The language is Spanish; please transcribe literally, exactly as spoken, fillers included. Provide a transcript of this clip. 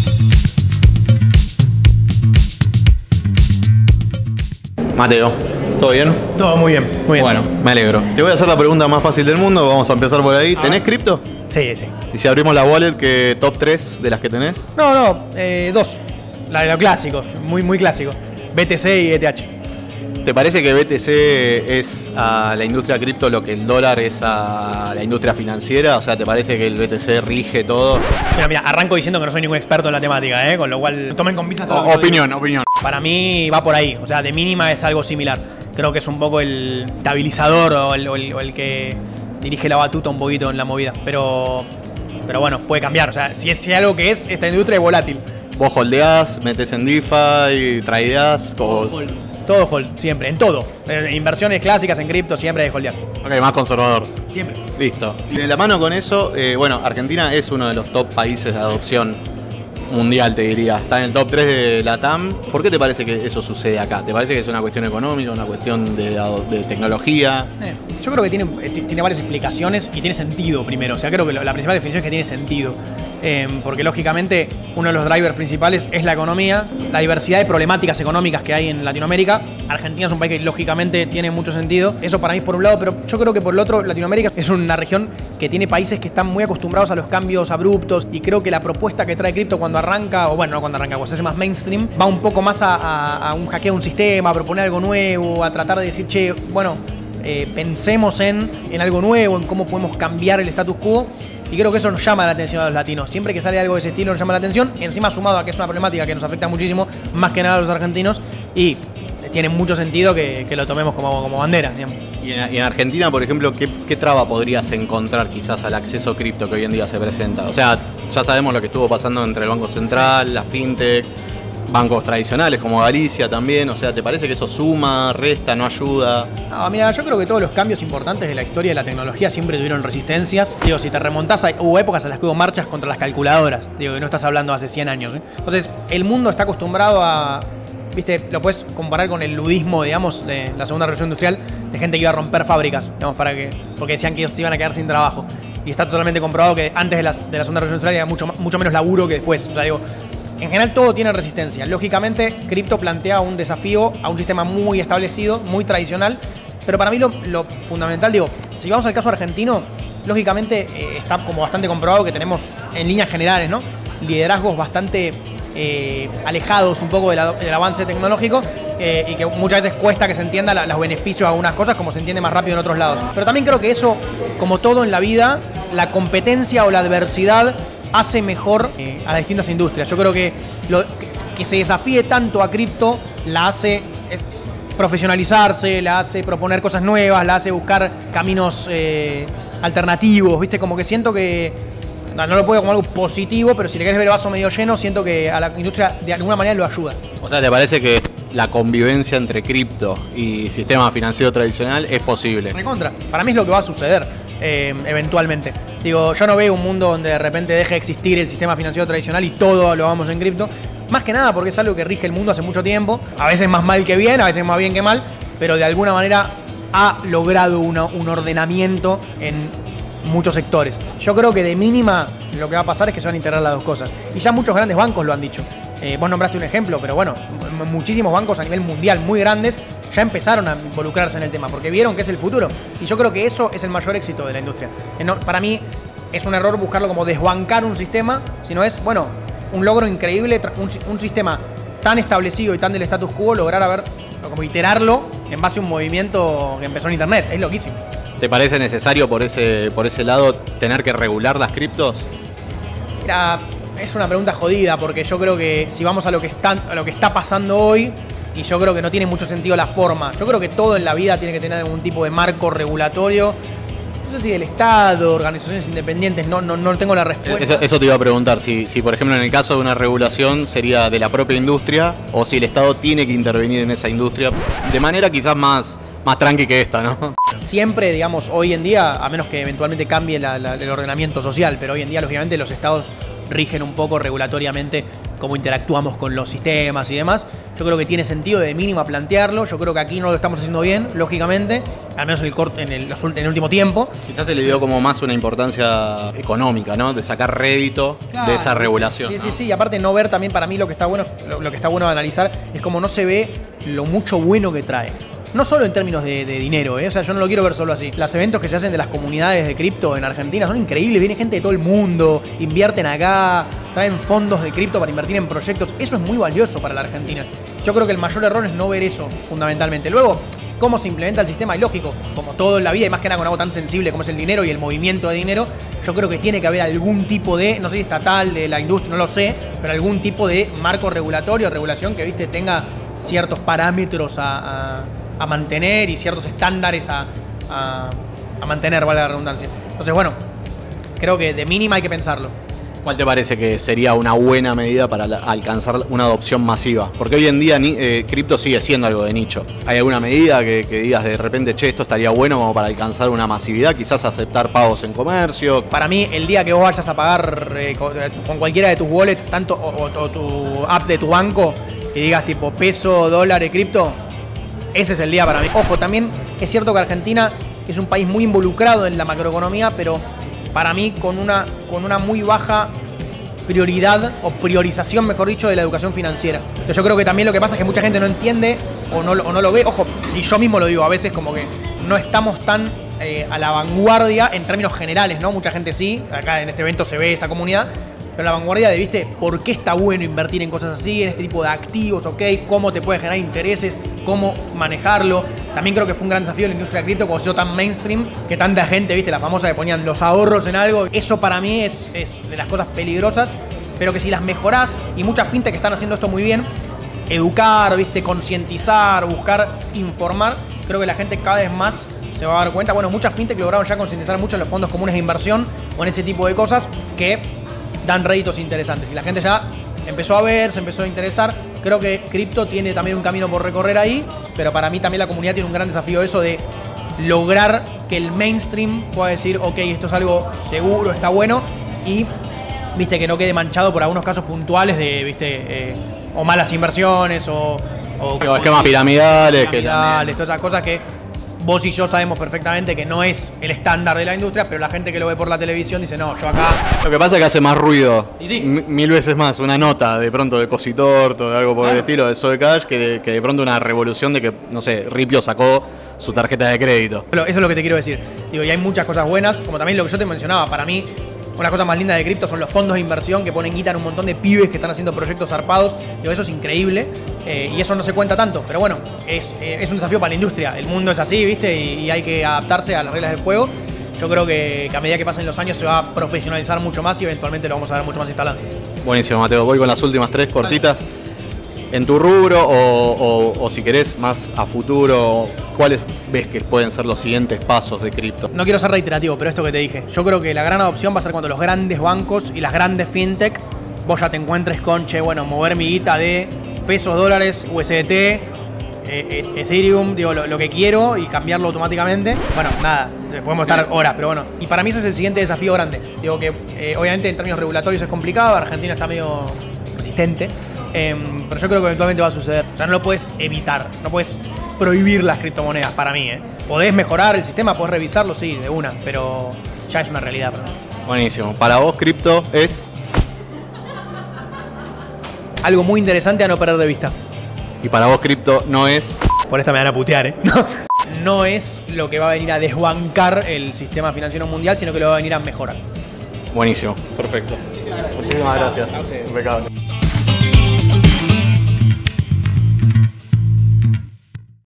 Mateo, ¿todo bien? Todo muy bien, muy bien. Bueno, me alegro. Te voy a hacer la pregunta más fácil del mundo, vamos a empezar por ahí. ¿Tenés cripto? Sí, sí. Y si abrimos la wallet, ¿qué top tres de las que tenés? No, no, eh, dos. La de lo clásico, muy, muy clásico. B T C y E T H. ¿Te parece que B T C es a la industria cripto lo que el dólar es a la industria financiera? O sea, ¿te parece que el B T C rige todo? Mira, mira, arranco diciendo que no soy ningún experto en la temática, ¿eh? Con lo cual tomen con pinzas todo. O, opinión, opinión. Para mí va por ahí, o sea, de mínima es algo similar. Creo que es un poco el estabilizador o el, o el, o el que dirige la batuta un poquito en la movida. Pero, pero bueno, puede cambiar. O sea, si es si algo que es, esta industria es volátil. ¿Vos holdeás, metés en DeFi, tradeás? Todo hold, todo hold, siempre, en todo. En inversiones clásicas, en cripto, siempre hay que holdear. Ok, más conservador. Siempre. Listo. Y de la mano con eso, eh, bueno, Argentina es uno de los top países de adopción mundial, te diría. Está en el top tres de la T A M. ¿Por qué te parece que eso sucede acá? ¿Te parece que es una cuestión económica, una cuestión de, de tecnología? Eh, yo creo que tiene, tiene varias explicaciones y tiene sentido primero. O sea, creo que la principal definición es que tiene sentido. Eh, porque lógicamente uno de los drivers principales es la economía, la diversidad de problemáticas económicas que hay en Latinoamérica. Argentina es un país que lógicamente tiene mucho sentido. Eso para mí es por un lado, pero yo creo que por el otro, Latinoamérica es una región que tiene países que están muy acostumbrados a los cambios abruptos y creo que la propuesta que trae cripto cuando arranca, o bueno, no cuando arranca, cuando se hace más mainstream, va un poco más a, a, a un hackeo de un sistema, a proponer algo nuevo, a tratar de decir, che, bueno, eh, pensemos en, en algo nuevo, en cómo podemos cambiar el status quo. Y creo que eso nos llama la atención a los latinos. Siempre que sale algo de ese estilo nos llama la atención. Encima sumado a que es una problemática que nos afecta muchísimo, más que nada a los argentinos. Y tiene mucho sentido que, que lo tomemos como, como bandera, digamos. Y en, y en Argentina, por ejemplo, ¿qué, ¿qué traba podrías encontrar quizás al acceso cripto que hoy en día se presenta? O sea, ya sabemos lo que estuvo pasando entre el Banco Central, la FinTech, bancos tradicionales como Galicia también. O sea, ¿te parece que eso suma, resta, no ayuda? No, mira, yo creo que todos los cambios importantes de la historia de la tecnología siempre tuvieron resistencias. Digo, si te remontás, a, hubo épocas en las que hubo marchas contra las calculadoras. Digo, que no estás hablando hace cien años, ¿eh? Entonces, el mundo está acostumbrado a... Viste, lo puedes comparar con el ludismo, digamos, de la segunda revolución industrial, de gente que iba a romper fábricas, digamos, para que, porque decían que ellos se iban a quedar sin trabajo. Y está totalmente comprobado que antes de, las, de la segunda revolución industrial había mucho, mucho menos laburo que después. O sea, digo, en general todo tiene resistencia. Lógicamente, cripto plantea un desafío a un sistema muy establecido, muy tradicional, pero para mí lo, lo fundamental, digo, si vamos al caso argentino, lógicamente eh, está como bastante comprobado que tenemos en líneas generales, ¿no?, liderazgos bastante eh, alejados un poco de la, del avance tecnológico eh, y que muchas veces cuesta que se entienda la, los beneficios de algunas cosas como se entiende más rápido en otros lados. Pero también creo que eso, como todo en la vida, la competencia o la adversidad hace mejor eh, a las distintas industrias. Yo creo que, lo, que, que se desafíe tanto a cripto la hace es, profesionalizarse, la hace proponer cosas nuevas, la hace buscar caminos eh, alternativos, ¿viste? Como que siento que no, no lo puedo como algo positivo, pero si le querés ver el vaso medio lleno, siento que a la industria de alguna manera lo ayuda. O sea, ¿te parece que la convivencia entre cripto y sistema financiero tradicional es posible? Recontra. Para mí es lo que va a suceder eh, eventualmente. Digo, yo no veo un mundo donde de repente deje de existir el sistema financiero tradicional y todo lo vamos en cripto. Más que nada porque es algo que rige el mundo hace mucho tiempo. A veces más mal que bien, a veces más bien que mal, pero de alguna manera ha logrado una, un ordenamiento en muchos sectores. Yo creo que de mínima lo que va a pasar es que se van a integrar las dos cosas. Y ya muchos grandes bancos lo han dicho. Eh, vos nombraste un ejemplo, pero bueno, muchísimos bancos a nivel mundial muy grandes ya empezaron a involucrarse en el tema porque vieron que es el futuro. Y yo creo que eso es el mayor éxito de la industria. Eh, no, para mí es un error buscarlo como desbancar un sistema, sino es, bueno, un logro increíble, un, un sistema tan establecido y tan del status quo, lograr a ver, como iterarlo en base a un movimiento que empezó en internet. Es loquísimo. ¿Te parece necesario por ese, por ese lado tener que regular las criptos? Mira, es una pregunta jodida porque yo creo que si vamos a lo que está, a lo que está pasando hoy, y yo creo que no tiene mucho sentido la forma. Yo creo que todo en la vida tiene que tener algún tipo de marco regulatorio. No sé si del Estado, organizaciones independientes, no, no, no tengo la respuesta. Eso, eso te iba a preguntar, si, si por ejemplo en el caso de una regulación sería de la propia industria o si el Estado tiene que intervenir en esa industria de manera quizás más... más tranqui que esta, ¿no? Siempre, digamos, hoy en día, a menos que eventualmente cambie la, la, el ordenamiento social, pero hoy en día, lógicamente, los estados rigen un poco regulatoriamente cómo interactuamos con los sistemas y demás. Yo creo que tiene sentido de mínima plantearlo. Yo creo que aquí no lo estamos haciendo bien, lógicamente, al menos en el, corto, en el, en el último tiempo. Quizás se le dio como más una importancia económica, ¿no? De sacar rédito claro, de esa regulación. Sí, ¿no? sí, sí. Y aparte no ver también, para mí lo que está bueno, lo, lo que está bueno de analizar es como no se ve lo mucho bueno que trae. No solo en términos de, de dinero, ¿eh? O sea, yo no lo quiero ver solo así. Los eventos que se hacen de las comunidades de cripto en Argentina son increíbles. Viene gente de todo el mundo, invierten acá, traen fondos de cripto para invertir en proyectos. Eso es muy valioso para la Argentina. Yo creo que el mayor error es no ver eso, fundamentalmente. Luego, cómo se implementa el sistema, y lógico, como todo en la vida, y más que nada con algo tan sensible como es el dinero y el movimiento de dinero, yo creo que tiene que haber algún tipo de, no sé si estatal, de la industria, no lo sé, pero algún tipo de marco regulatorio, regulación que, viste, tenga ciertos parámetros a... a a mantener y ciertos estándares a, a, a mantener, vale la redundancia. Entonces, bueno, creo que de mínima hay que pensarlo. ¿Cuál te parece que sería una buena medida para la, alcanzar una adopción masiva? Porque hoy en día ni, eh, cripto sigue siendo algo de nicho. ¿Hay alguna medida que, que digas de repente, che, esto estaría bueno como para alcanzar una masividad? Quizás aceptar pagos en comercio. Para mí, el día que vos vayas a pagar eh, con, con cualquiera de tus wallets, tanto o, o, o tu app de tu banco, y digas tipo peso, dólar y cripto, ese es el día para mí. Ojo, también es cierto que Argentina es un país muy involucrado en la macroeconomía, pero para mí con una, con una muy baja prioridad o priorización, mejor dicho, de la educación financiera. Entonces yo creo que también lo que pasa es que mucha gente no entiende o no, o no lo ve. Ojo, y yo mismo lo digo, a veces como que no estamos tan eh, a la vanguardia en términos generales, ¿no? Mucha gente sí, acá en este evento se ve esa comunidad, pero la vanguardia de, ¿viste? ¿Por qué está bueno invertir en cosas así, en este tipo de activos, ok? ¿Cómo te puede generar intereses? ¿Cómo manejarlo? También creo que fue un gran desafío de la industria de cripto, como se hizo tan mainstream, que tanta gente, ¿viste? La famosa que ponían los ahorros en algo. Eso para mí es, es de las cosas peligrosas, pero que si las mejorás, y muchas fintech que están haciendo esto muy bien, educar, ¿viste? Concientizar, buscar informar, creo que la gente cada vez más se va a dar cuenta. Bueno, muchas fintech lograron ya concientizar mucho en los fondos comunes de inversión o en ese tipo de cosas que dan réditos interesantes. Y la gente ya empezó a ver, se empezó a interesar. Creo que cripto tiene también un camino por recorrer ahí, pero para mí también la comunidad tiene un gran desafío eso de lograr que el mainstream pueda decir, ok, esto es algo seguro, está bueno, y viste que no quede manchado por algunos casos puntuales de, viste, eh, o malas inversiones o, o esquemas piramidales, piramidales, todas esas cosas que vos y yo sabemos perfectamente que no es el estándar de la industria, pero la gente que lo ve por la televisión dice, no, yo acá... Lo que pasa es que hace más ruido, y sí. mil veces más, una nota de pronto de Cositorto, de algo por claro. el estilo, de Zoe Cash, que de, que de pronto una revolución de que, no sé, Ripio sacó su tarjeta de crédito. Eso es lo que te quiero decir. Digo, y hay muchas cosas buenas, como también lo que yo te mencionaba, para mí... Una cosa más linda de cripto son los fondos de inversión que ponen guita en un montón de pibes que están haciendo proyectos zarpados. Digo, eso es increíble eh, y eso no se cuenta tanto. Pero bueno, es, eh, es un desafío para la industria. El mundo es así, ¿viste? Y, y hay que adaptarse a las reglas del juego. Yo creo que, que a medida que pasen los años se va a profesionalizar mucho más y eventualmente lo vamos a ver mucho más instalado. Buenísimo, Mateo. Voy con las últimas tres cortitas. Vale. En tu rubro o, o, o si querés más a futuro, ¿cuáles ves que pueden ser los siguientes pasos de cripto? No quiero ser reiterativo, pero esto que te dije, yo creo que la gran adopción va a ser cuando los grandes bancos y las grandes fintech vos ya te encuentres con, che, bueno, mover mi guita de pesos, dólares, U S D T, eh, Ethereum, digo, lo, lo que quiero y cambiarlo automáticamente. Bueno, nada, podemos estar horas, pero bueno. Y para mí ese es el siguiente desafío grande. Digo que eh, obviamente en términos regulatorios es complicado, Argentina está medio resistente. Eh, pero yo creo que eventualmente va a suceder. O sea, no lo puedes evitar, no puedes prohibir las criptomonedas para mí. ¿eh? Podés mejorar el sistema, podés revisarlo, sí, de una, pero ya es una realidad para mí. Buenísimo. Para vos, cripto es algo muy interesante a no perder de vista. Y para vos, cripto no es... Por esta me van a putear, ¿eh? No, no es lo que va a venir a desbancar el sistema financiero mundial, sino que lo va a venir a mejorar. Buenísimo. Perfecto. Muchísimas gracias. Impecable.